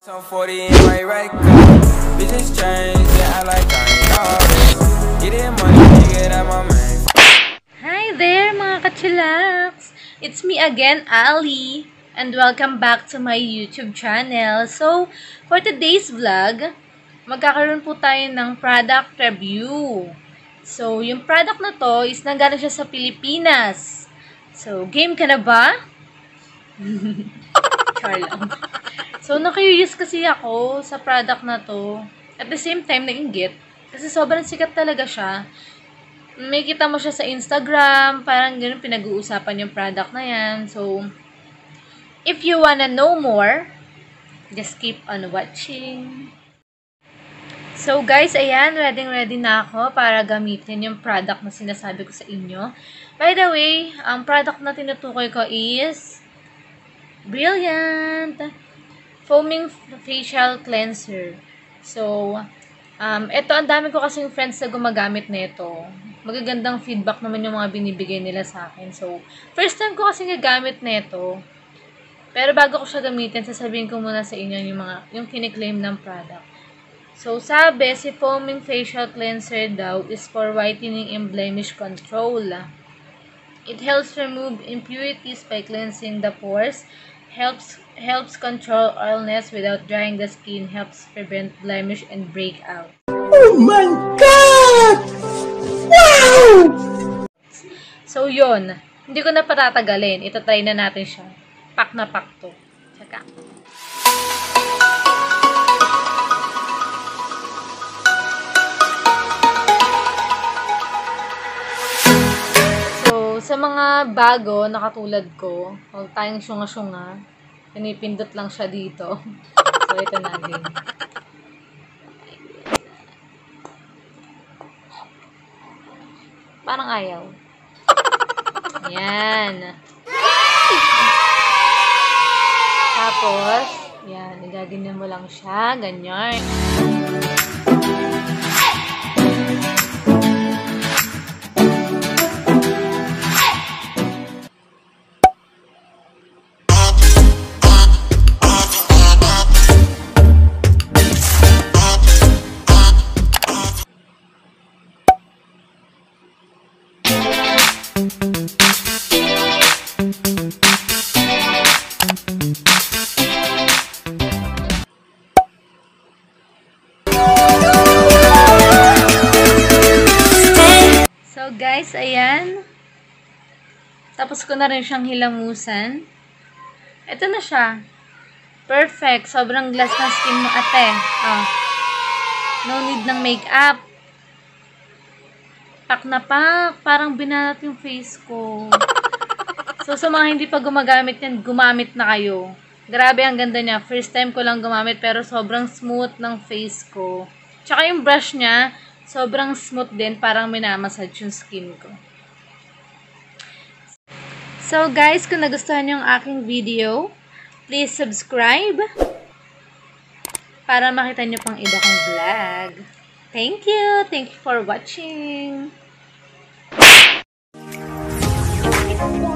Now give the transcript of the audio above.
So 40 in my right car. Bitches change, yeah, I like Get it money, get out my man. Hi there mga kachillax! It's me again, Ali, and welcome back to my YouTube channel. So, for today's vlog, magkakaroon po tayo ng product review. So, yung product na to is nanggaling siya sa Pilipinas. So, game ka na ba? Char lang. So, na-curious kasi ako sa product na to. At the same time, nainggit. Kasi sobrang sikat talaga siya. May kita mo siya sa Instagram. Parang ganun pinag-uusapan yung product na yan. So, if you wanna know more, just keep on watching. So, guys, ayan. Ready na ako para gamitin yung product na sinasabi ko sa inyo. By the way, ang product na tinutukoy ko is Brilliant Foaming Facial Cleanser. So, ito, ang dami ko kasing friends na gumagamit nito. Magagandang feedback naman yung mga binibigay nila sa akin. So, first time ko kasing gagamit nito. Pero bago ko siya gamitin, sasabihin ko muna sa inyo yung kiniklaim ng product. So, sabi, si Foaming Facial Cleanser daw is for whitening and blemish control. It helps remove impurities by cleansing the pores, helps control oiliness without drying the skin, helps prevent blemish and breakout. Oh my God! Wow! So, yun. Hindi ko na patatagalin. Ito-try na natin siya. Pak na pak to. Tsaka. So, sa mga bago na katulad ko, huwag tayong syunga-syunga. Pinipindot lang siya dito. So, ito na din. Parang ayaw. Ayan. Tapos, yan. Igaganyan mo lang siya. Ganyan. So, guys, ayan. Tapos ko na rin siyang hilamusan. Ito na siya. Perfect. Sobrang glass ng skin mo, ate. Oh. No need ng makeup. Pak na pak. Parang binanat yung face ko. So, sa mga hindi pa gumagamit yan, gumamit na kayo. Grabe, ang ganda niya. First time ko lang gumamit, pero sobrang smooth ng face ko. Tsaka yung brush niya, sobrang smooth din, parang minamassage yung skin ko. So guys, kung nagustuhan yung aking video, please subscribe para makita nyo pang iba kong vlog. Thank you! Thank you for watching!